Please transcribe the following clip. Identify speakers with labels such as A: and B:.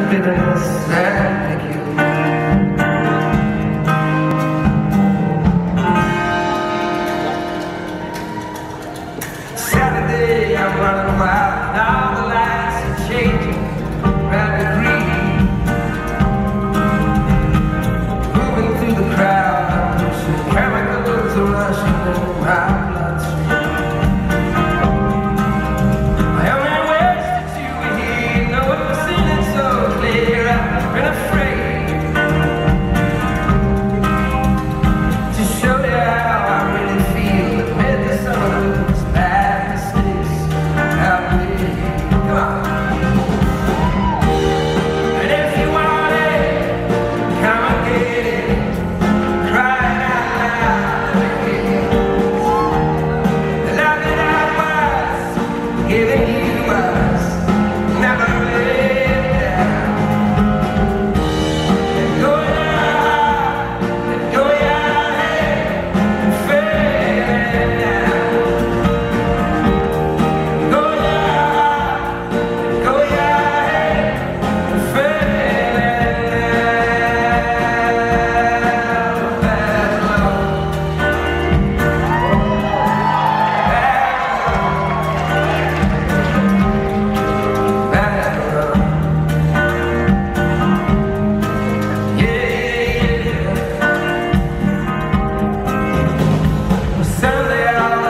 A: bitterness and you. Saturday, I'm running wild. Now the lights are changing, rapid green. Moving through the crowd, chemicals are rushing in my bloodstream. I only wish that you were here. No one's seen it so clear. I've been afraid to show you how I really feel. Admit to some of those bad mistakes I've made. Come on. And if you want it, come and get it. Crying out loud again. The love that I was giving you was never let down. Let go of your heart, let go of your head, and fade down. Let go of your heart, let go of your head, and fade down. Bad love, bad love. Yeah. Sunday I'll